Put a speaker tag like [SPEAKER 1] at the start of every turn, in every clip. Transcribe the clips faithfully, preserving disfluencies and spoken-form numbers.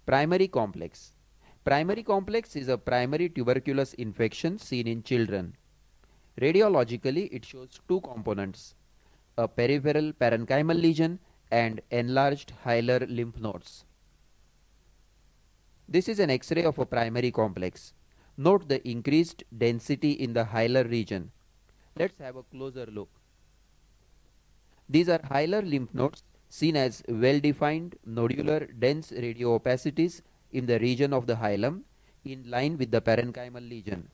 [SPEAKER 1] Primary complex. Primary complex is a primary tuberculosis infection seen in children. Radiologically, it shows two components, a peripheral parenchymal lesion and enlarged hilar lymph nodes. This is an X-ray of a primary complex. Note the increased density in the hilar region. Let's have a closer look. These are hilar lymph nodes seen as well-defined nodular dense radiopacities in the region of the hilum in line with the parenchymal lesion.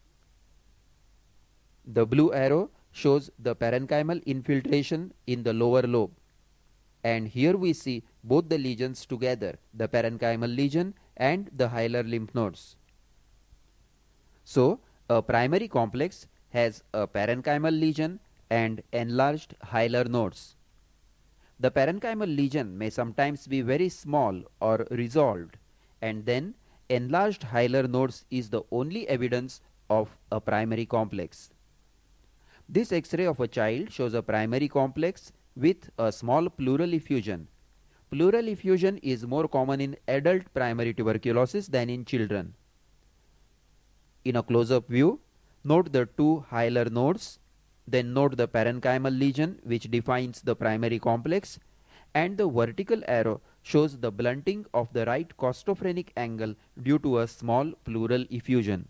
[SPEAKER 1] The blue arrow shows the parenchymal infiltration in the lower lobe. And here we see both the lesions together, the parenchymal lesion and the hilar lymph nodes. So, a primary complex has a parenchymal lesion and enlarged hilar nodes. The parenchymal lesion may sometimes be very small or resolved, and then enlarged hilar nodes is the only evidence of a primary complex. This X-ray of a child shows a primary complex with a small pleural effusion. Pleural effusion is more common in adult primary tuberculosis than in children. In a close-up view, note the two hilar nodes, then note the parenchymal lesion which defines the primary complex, and the vertical arrow shows the blunting of the right costophrenic angle due to a small pleural effusion.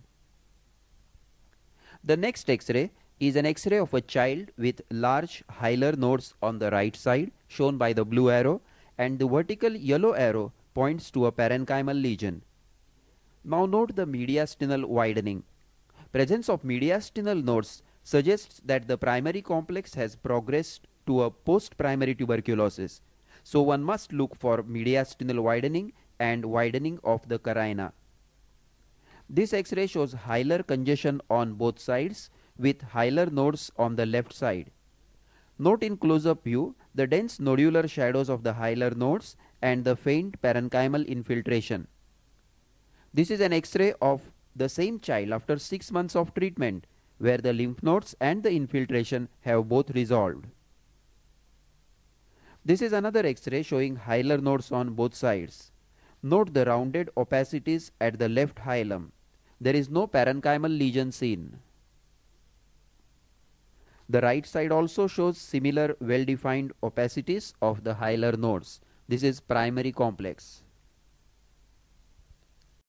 [SPEAKER 1] The next X-ray is an X-ray of a child with large hilar nodes on the right side shown by the blue arrow, and the vertical yellow arrow points to a parenchymal lesion. Now note the mediastinal widening. Presence of mediastinal nodes suggests that the primary complex has progressed to a post-primary tuberculosis. So one must look for mediastinal widening and widening of the carina. This X-ray shows hilar congestion on both sides with hilar nodes on the left side. Note in close-up view the dense nodular shadows of the hilar nodes and the faint parenchymal infiltration. This is an X-ray of the same child after six months of treatment, where the lymph nodes and the infiltration have both resolved. This is another X-ray showing hilar nodes on both sides. Note the rounded opacities at the left hilum. There is no parenchymal lesion seen. The right side also shows similar well-defined opacities of the hilar nodes. This is primary complex.